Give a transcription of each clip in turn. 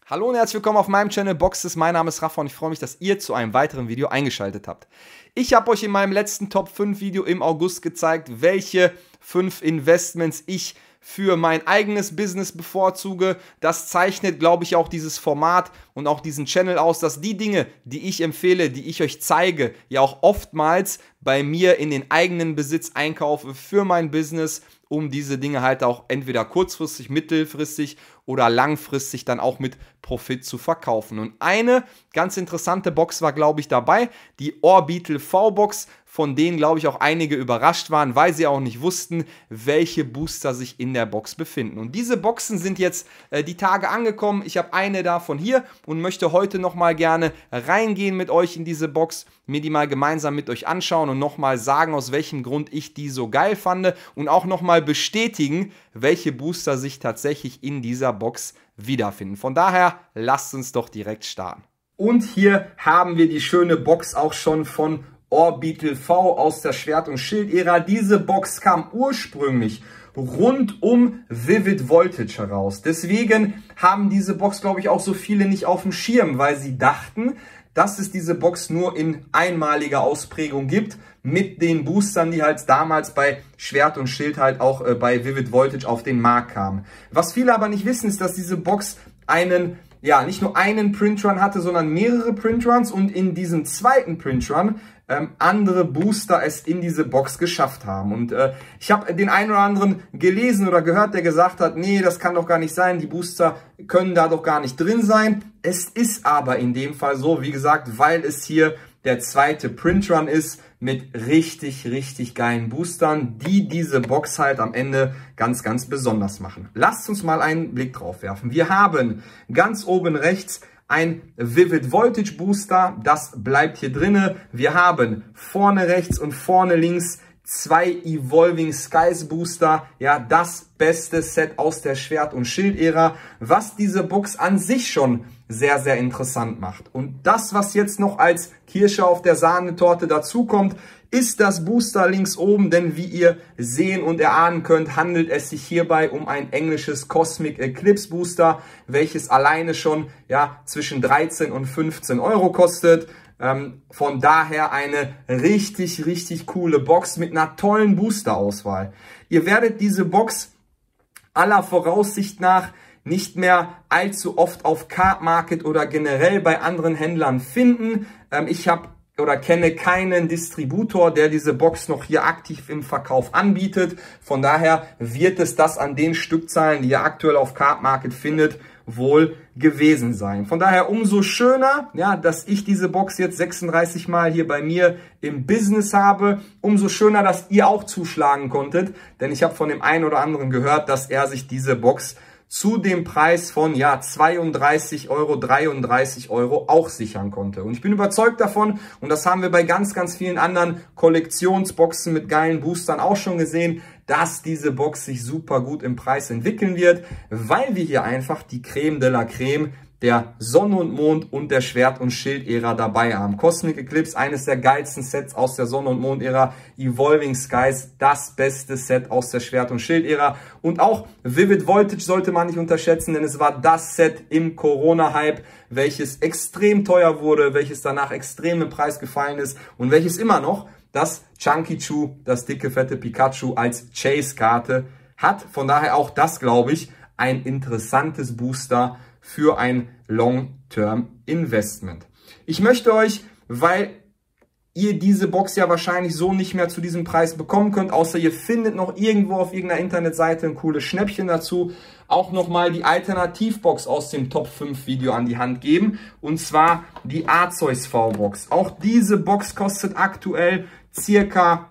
Hallo und herzlich willkommen auf meinem Channel Boxes. Mein Name ist Rafa und ich freue mich, dass ihr zu einem weiteren Video eingeschaltet habt. Ich habe euch in meinem letzten Top 5 Video im August gezeigt, welche 5 Investments ich für mein eigenes Business bevorzuge. Das zeichnet, glaube ich, auch dieses Format und auch diesen Channel aus, dass die Dinge, die ich empfehle, die ich euch zeige, ja auch oftmals bei mir in den eigenen Besitz einkaufe für mein Business, um diese Dinge halt auch entweder kurzfristig, mittelfristig oder langfristig dann auch mit Profit zu verkaufen. Und eine ganz interessante Box war, glaube ich, dabei, die Orbital V-Box, von denen, glaube ich, auch einige überrascht waren, weil sie auch nicht wussten, welche Booster sich in der Box befinden. Und diese Boxen sind jetzt die Tage angekommen. Ich habe eine davon hier und möchte heute nochmal gerne reingehen mit euch in diese Box, mir die mal gemeinsam mit euch anschauen und nochmal sagen, aus welchem Grund ich die so geil fand und auch nochmal bestätigen, welche Booster sich tatsächlich in dieser Box wiederfinden. Von daher, lasst uns doch direkt starten. Und hier haben wir die schöne Box auch schon von Orbital V aus der Schwert- und Schild-Ära. Diese Box kam ursprünglich rund um Vivid Voltage heraus. Deswegen haben diese Box, glaube ich, auch so viele nicht auf dem Schirm, weil sie dachten, dass es diese Box nur in einmaliger Ausprägung gibt, mit den Boostern, die halt damals bei Schwert und Schild halt auch bei Vivid Voltage auf den Markt kamen. Was viele aber nicht wissen, ist, dass diese Box nicht nur einen Printrun hatte, sondern mehrere Printruns und in diesem zweiten Printrun andere Booster es in diese Box geschafft haben. Und ich habe den einen oder anderen gelesen oder gehört, der gesagt hat, nee, das kann doch gar nicht sein, die Booster können da doch gar nicht drin sein. Es ist aber in dem Fall so, wie gesagt, weil es hier der zweite Printrun ist mit richtig, richtig geilen Boostern, die diese Box halt am Ende ganz, ganz besonders machen. Lasst uns mal einen Blick drauf werfen. Wir haben ganz oben rechts ein Vivid Voltage Booster, das bleibt hier drinne. Wir haben vorne rechts und vorne links zwei Evolving Skies Booster, ja, das beste Set aus der Schwert- und Schild-Ära, was diese Box an sich schon sehr, sehr interessant macht. Und das, was jetzt noch als Kirsche auf der Sahnetorte dazukommt, ist das Booster links oben, denn wie ihr sehen und erahnen könnt, handelt es sich hierbei um ein englisches Cosmic Eclipse Booster, welches alleine schon zwischen 13 und 15 Euro kostet. Von daher eine richtig, richtig coole Box mit einer tollen Booster-Auswahl. Ihr werdet diese Box aller Voraussicht nach nicht mehr allzu oft auf Card Market oder generell bei anderen Händlern finden. Ich habe oder kenne keinen Distributor, der diese Box noch hier aktiv im Verkauf anbietet. Von daher wird es das an den Stückzahlen, die ihr aktuell auf Card Market findet, wohl gewesen sein. Von daher umso schöner, dass ich diese Box jetzt 36 Mal hier bei mir im Business habe. Umso schöner, dass ihr auch zuschlagen konntet, denn ich habe von dem einen oder anderen gehört, dass er sich diese Box zu dem Preis von 32 Euro, 33 Euro auch sichern konnte. Und ich bin überzeugt davon, und das haben wir bei ganz, ganz vielen anderen Kollektionsboxen mit geilen Boostern auch schon gesehen, dass diese Box sich super gut im Preis entwickeln wird, weil wir hier einfach die Creme de la Creme der Sonne und Mond und der Schwert- und Schild-Ära dabei haben. Cosmic Eclipse, eines der geilsten Sets aus der Sonne- und Mond-Ära. Evolving Skies, das beste Set aus der Schwert- und Schild-Ära. Und auch Vivid Voltage sollte man nicht unterschätzen, denn es war das Set im Corona-Hype, welches extrem teuer wurde, welches danach extrem im Preis gefallen ist und welches immer noch das Chunky Chew, das dicke, fette Pikachu als Chase-Karte hat. Von daher auch das, glaube ich, ein interessantes Booster für ein Long-Term-Investment. Ich möchte euch, weil ihr diese Box ja wahrscheinlich so nicht mehr zu diesem Preis bekommen könnt, außer ihr findet noch irgendwo auf irgendeiner Internetseite ein cooles Schnäppchen dazu, auch nochmal die Alternativbox aus dem Top 5 Video an die Hand geben, und zwar die Arceus V-Box. Auch diese Box kostet aktuell circa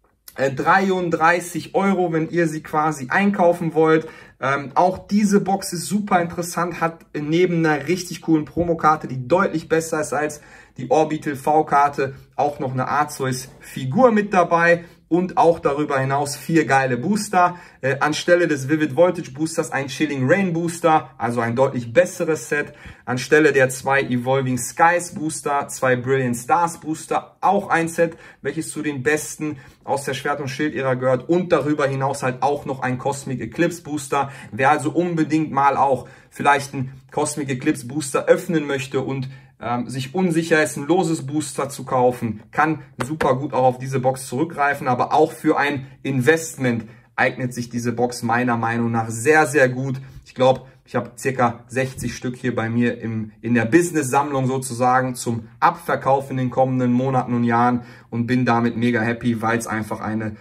33 Euro, wenn ihr sie quasi einkaufen wollt. Auch diese Box ist super interessant, hat neben einer richtig coolen Promokarte, die deutlich besser ist als die Orbital V-Karte, auch noch eine Arceus-Figur mit dabei. Und auch darüber hinaus 4 geile Booster. Anstelle des Vivid Voltage Boosters ein Chilling Rain Booster, also ein deutlich besseres Set. Anstelle der 2 Evolving Skies Booster, 2 Brilliant Stars Booster, auch ein Set, welches zu den besten aus der Schwert- und Schild-Ära gehört. Und darüber hinaus halt auch noch ein Cosmic Eclipse Booster. Wer also unbedingt mal auch vielleicht einen Cosmic Eclipse Booster öffnen möchte und sich unsicher ist, ein loses Booster zu kaufen, kann super gut auch auf diese Box zurückgreifen, aber auch für ein Investment eignet sich diese Box meiner Meinung nach sehr, sehr gut. Ich glaube, ich habe circa 60 Stück hier bei mir in der Business-Sammlung sozusagen zum Abverkauf in den kommenden Monaten und Jahren und bin damit mega happy, weil es einfach eine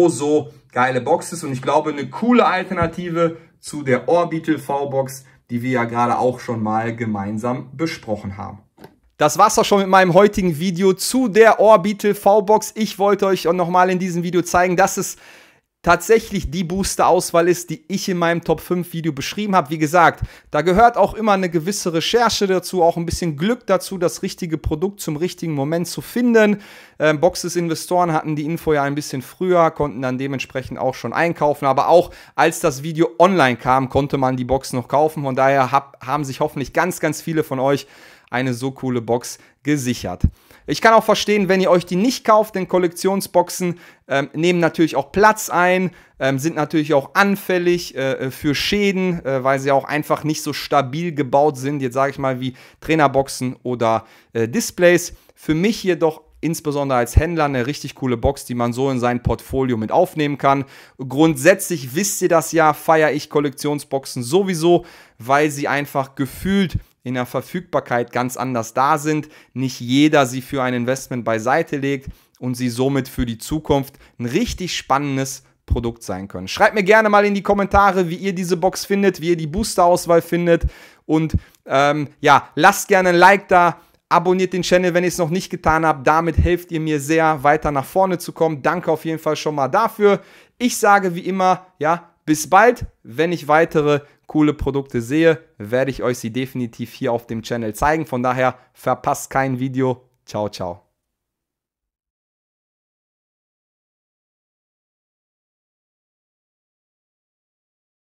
so geile Box ist und ich glaube, eine coole Alternative zu der Orbital V-Box, die wir ja gerade auch schon mal gemeinsam besprochen haben. Das war's auch schon mit meinem heutigen Video zu der Orbital V-Box. Ich wollte euch auch nochmal in diesem Video zeigen, dass es tatsächlich die Booster-Auswahl ist, die ich in meinem Top 5 Video beschrieben habe. Wie gesagt, da gehört auch immer eine gewisse Recherche dazu, auch ein bisschen Glück dazu, das richtige Produkt zum richtigen Moment zu finden. Boxes-Investoren hatten die Info ja ein bisschen früher, konnten dann dementsprechend auch schon einkaufen, aber auch als das Video online kam, konnte man die Box noch kaufen. Von daher haben sich hoffentlich ganz viele von euch eine so coole Box gesichert. Ich kann auch verstehen, wenn ihr euch die nicht kauft, denn Kollektionsboxen nehmen natürlich auch Platz ein, sind natürlich auch anfällig für Schäden, weil sie auch einfach nicht so stabil gebaut sind, jetzt sage ich mal wie Trainerboxen oder Displays. Für mich jedoch insbesondere als Händler eine richtig coole Box, die man so in sein Portfolio mit aufnehmen kann. Grundsätzlich, wisst ihr das ja, feiere ich Kollektionsboxen sowieso, weil sie einfach gefühlt in der Verfügbarkeit ganz anders da sind. Nicht jeder sie für ein Investment beiseite legt und sie somit für die Zukunft ein richtig spannendes Produkt sein können. Schreibt mir gerne mal in die Kommentare, wie ihr diese Box findet, wie ihr die Booster-Auswahl findet und ja, lasst gerne ein Like da. Abonniert den Channel, wenn ihr es noch nicht getan habt. Damit helft ihr mir sehr, weiter nach vorne zu kommen. Danke auf jeden Fall schon mal dafür. Ich sage wie immer, ja, bis bald. Wenn ich weitere coole Produkte sehe, werde ich euch sie definitiv hier auf dem Channel zeigen. Von daher verpasst kein Video. Ciao, ciao.